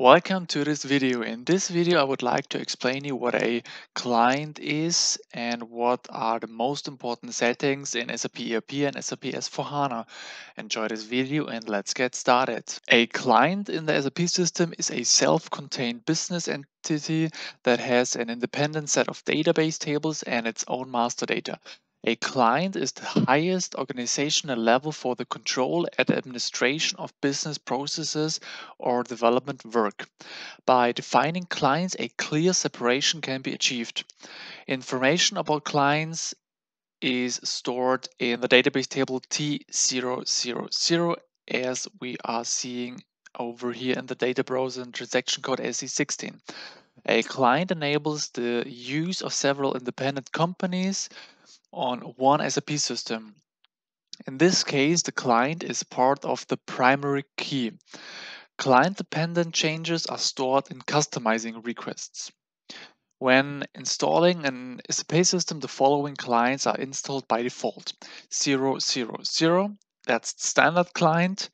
Welcome to this video. In this video, I would like to explain you what a client is and what are the most important settings in SAP ERP and SAP S/4HANA. Enjoy this video and let's get started. A client in the SAP system is a self-contained business entity that has an independent set of database tables and its own master data. A client is the highest organizational level for the control and administration of business processes or development work. By defining clients, a clear separation can be achieved. Information about clients is stored in the database table T000 as we are seeing over here in the data browser and transaction code SE16. A client enables the use of several independent companies on one SAP system. In this case, the client is part of the primary key. Client-dependent changes are stored in customizing requests. When installing an SAP system, the following clients are installed by default. 000, that's the standard client.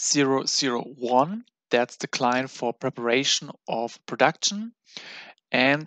001, that's the client for preparation of production. And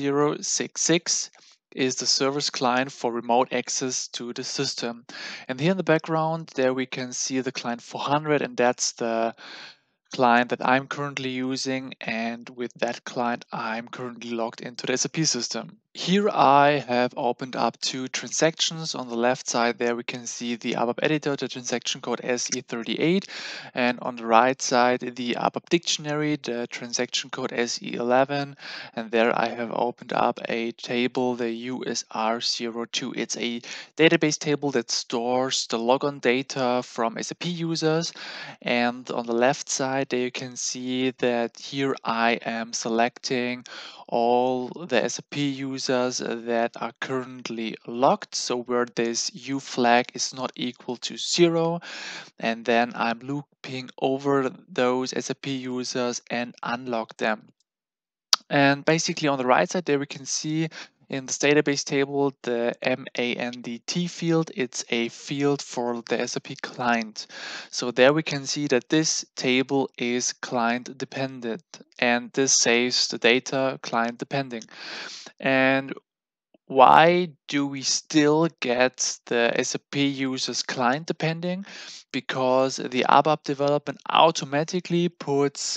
066 is the service client for remote access to the system. And here in the background, there we can see the client 400, and that's the client that I'm currently using, and with that client I'm currently logged into the SAP system. Here I have opened up two transactions. On the left side there we can see the ABAP editor, the transaction code SE38, and on the right side the ABAP dictionary, the transaction code SE11, and there I have opened up a table, the USR02. It's a database table that stores the logon data from SAP users, and on the left side there you can see that here I am selecting all the SAP users that are currently logged, so where this U flag is not equal to 0, and then I'm looping over those SAP users and unlock them. And basically on the right side there we can see in this database table the MANDT field. It's a field for the SAP client. So there we can see that this table is client dependent, and this saves the data client depending. And why do we still get the SAP users client depending? Because the ABAP development automatically puts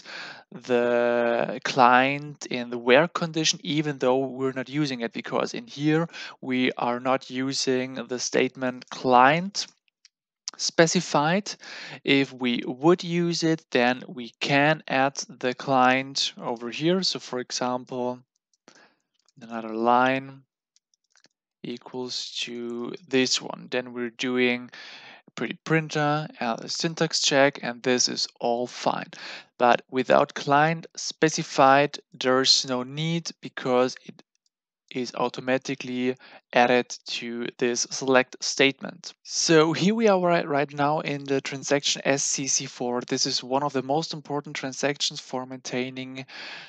the client in the where condition, even though we're not using it, because in here we are not using the statement client specified. If we would use it, then we can add the client over here. So for example, another line equals to this one. Then we're doing a pretty printer, a syntax check, and this is all fine. But without client specified, there's no need, because it is automatically added to this select statement. So here we are right now in the transaction SCC4. This is one of the most important transactions for maintaining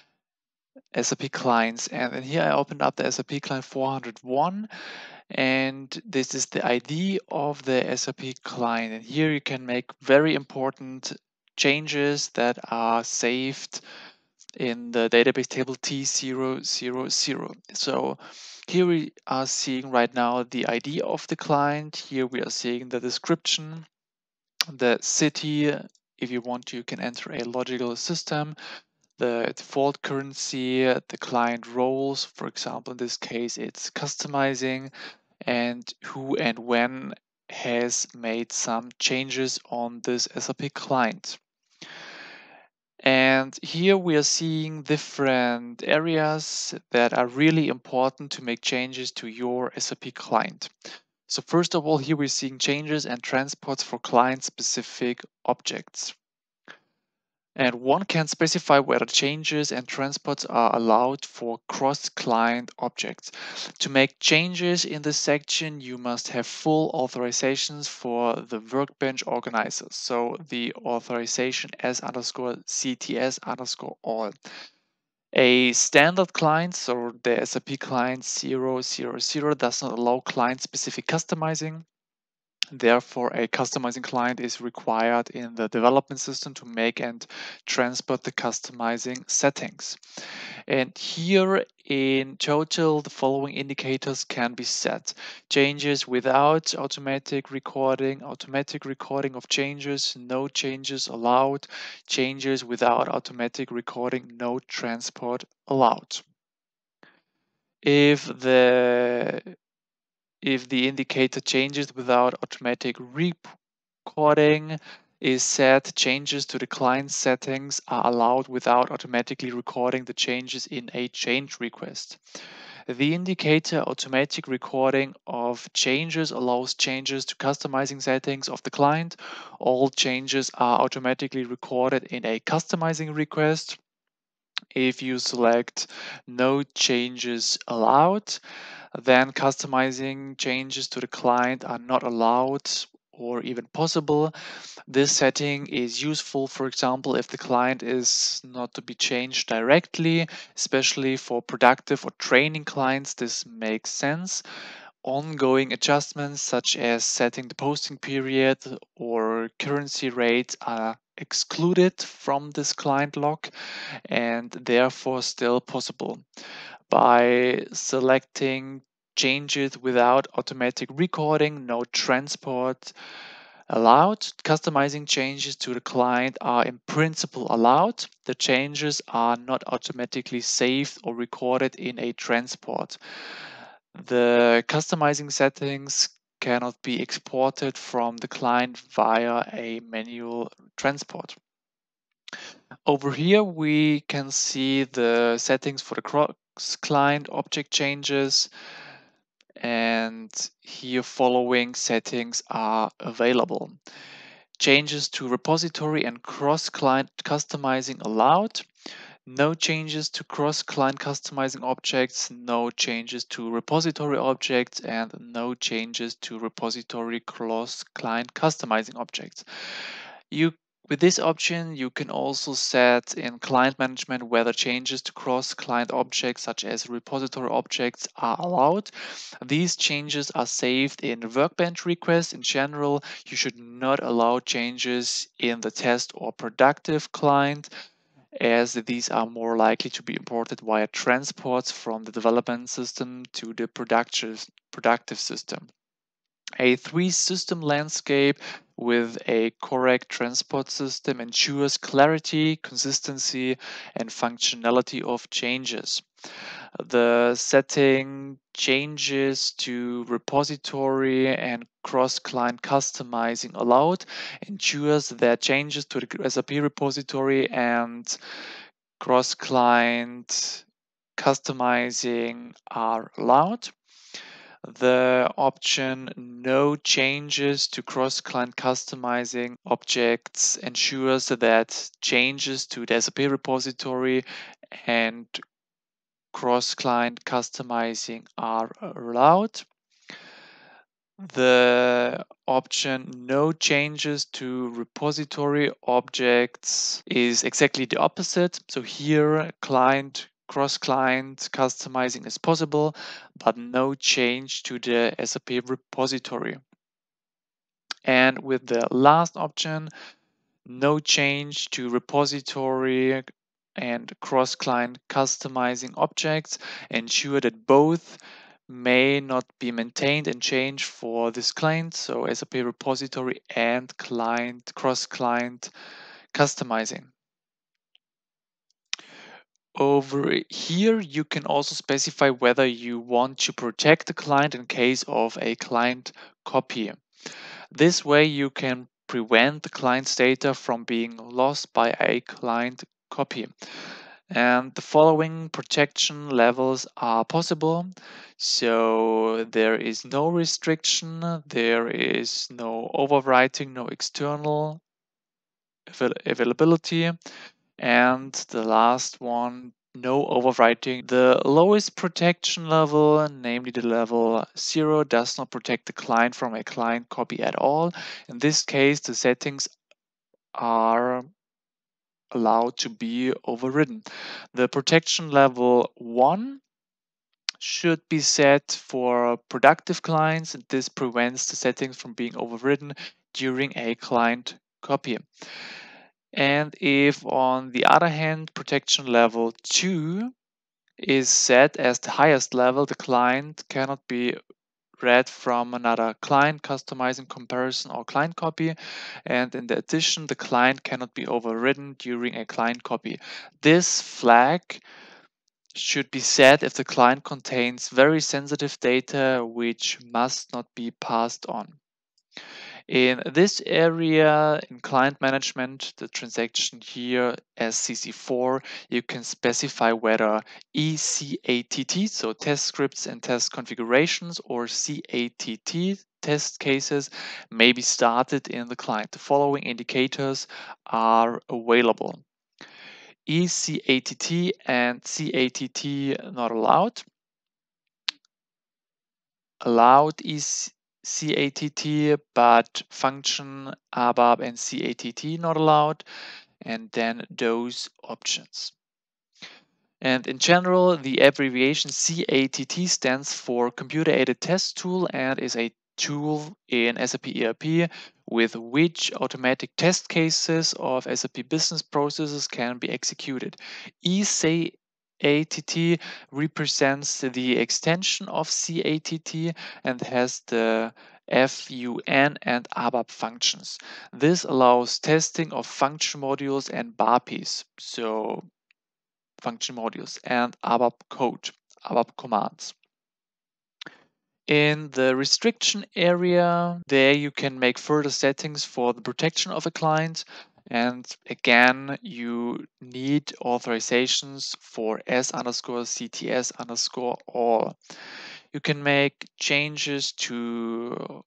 SAP clients. And here I opened up the SAP client 401, and this is the ID of the SAP client. And here you can make very important changes that are saved in the database table T000. So here we are seeing right now the ID of the client. Here we are seeing the description, the city. If you want, you can enter a logical system, the default currency, the client roles. For example, in this case, it's customizing, and who and when has made some changes on this SAP client. And here we are seeing different areas that are really important to make changes to your SAP client. So first of all, here we're seeing changes and transports for client-specific objects. And one can specify whether changes and transports are allowed for cross-client objects. To make changes in this section, you must have full authorizations for the workbench organizers. So the authorization S_CTS_all. A standard client, so the SAP client 000, does not allow client-specific customizing. Therefore, a customizing client is required in the development system to make and transport the customizing settings. And here in total, the following indicators can be set. Changes without automatic recording of changes, no changes allowed, changes without automatic recording, no transport allowed. If the indicator changes without automatic recording is set, changes to the client settings are allowed without automatically recording the changes in a change request. The indicator automatic recording of changes allows changes to customizing settings of the client. All changes are automatically recorded in a customizing request. If you select no changes allowed, then customizing changes to the client are not allowed or even possible. This setting is useful, for example, if the client is not to be changed directly, especially for productive or training clients. This makes sense. Ongoing adjustments, such as setting the posting period or currency rates, are excluded from this client log and therefore still possible. By selecting changes without automatic recording, no transport allowed, customizing changes to the client are in principle allowed. The changes are not automatically saved or recorded in a transport. The customizing settings cannot be exported from the client via a manual transport. Over here, we can see the settings for the cross-client object changes, and here following settings are available. Changes to repository and cross-client customizing allowed. No changes to cross-client customizing objects, no changes to repository objects, and no changes to repository cross-client customizing objects. With this option, you can also set in client management whether changes to cross-client objects such as repository objects are allowed. These changes are saved in workbench requests. In general, you should not allow changes in the test or productive client, as these are more likely to be imported via transports from the development system to the productive system. A three-system landscape with a correct transport system ensures clarity, consistency, and functionality of changes. The setting changes to repository and cross-client customizing allowed ensures that changes to the SAP repository and cross-client customizing are allowed. The option no changes to cross-client customizing objects ensures that changes to the SAP repository and cross-client customizing are allowed. The option no changes to repository objects is exactly the opposite. So here cross-client customizing is possible, but no change to the SAP repository. And with the last option, no change to repository and cross-client customizing objects, ensure that both may not be maintained and changed for this client, so SAP repository and cross-client customizing. Over here, you can also specify whether you want to protect the client in case of a client copy. This way, you can prevent the client's data from being lost by a client copy. And the following protection levels are possible. So there is no restriction, there is no overwriting, no external availability. And the last one, no overwriting. The lowest protection level, namely the level 0, does not protect the client from a client copy at all. In this case, the settings are allowed to be overridden. The protection level 1 should be set for productive clients, and this prevents the settings from being overridden during a client copy. And if on the other hand protection level 2 is set as the highest level, the client cannot be read from another client, customizing, comparison, or client copy. And in addition, the client cannot be overridden during a client copy. This flag should be set if the client contains very sensitive data which must not be passed on. In this area, in client management, the transaction here as CC4, you can specify whether eCATT, so test scripts and test configurations, or CATT, test cases, may be started in the client. The following indicators are available. eCATT and CATT not allowed. Allowed is CATT, but function, ABAP, and CATT not allowed, and then those options. And in general, the abbreviation CATT stands for Computer Aided Test Tool and is a tool in SAP ERP with which automatic test cases of SAP business processes can be executed. eCATT represents the extension of CATT and has the FUN and ABAP functions. This allows testing of function modules and BAPIs, so function modules, and ABAP code, ABAP commands. In the restriction area, there you can make further settings for the protection of a client. And again, you need authorizations for S_CTS_all. You can make changes to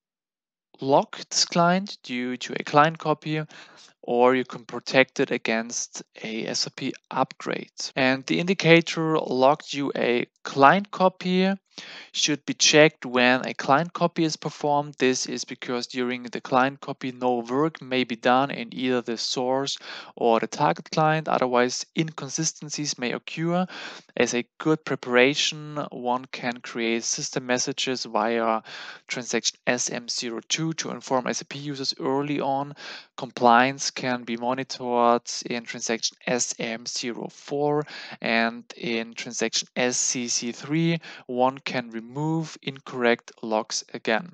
lock this client due to a client copy, or you can protect it against a SAP upgrade. And the indicator locked you a client copy should be checked when a client copy is performed. This is because during the client copy no work may be done in either the source or the target client, otherwise inconsistencies may occur. As a good preparation, one can create system messages via transaction SM02 to inform SAP users early on. Compliance can be monitored in transaction SM04, and in transaction SCC3 one can remove incorrect logs again.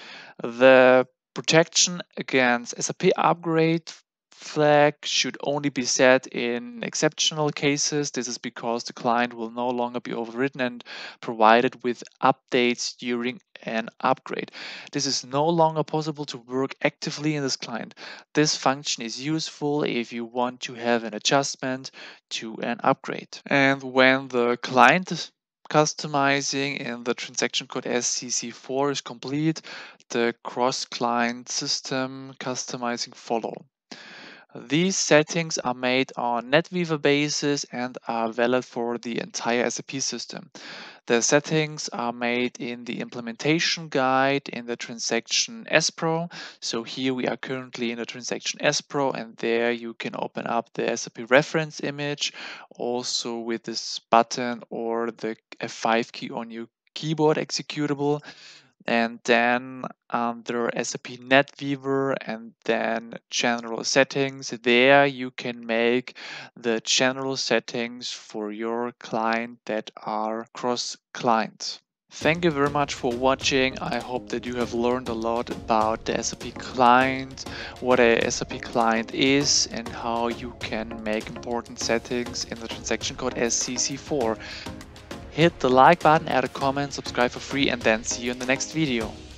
The protection against SAP upgrade flag should only be set in exceptional cases. This is because the client will no longer be overridden and provided with updates during an upgrade. This is no longer possible to work actively in this client. This function is useful if you want to have an adjustment to an upgrade. And when the client customizing in the transaction code SCC4 is complete, the cross-client system customizing follow. These settings are made on NetWeaver basis and are valid for the entire SAP system. The settings are made in the implementation guide in the transaction S Pro. So here we are currently in the transaction S Pro, and there you can open up the SAP reference image also with this button or the F5 key on your keyboard executable. And then under SAP NetWeaver and then general settings, there you can make the general settings for your client that are cross-client. Thank you very much for watching. I hope that you have learned a lot about the SAP client, what a SAP client is, and how you can make important settings in the transaction code SCC4. Hit the like button, add a comment, subscribe for free, and then see you in the next video.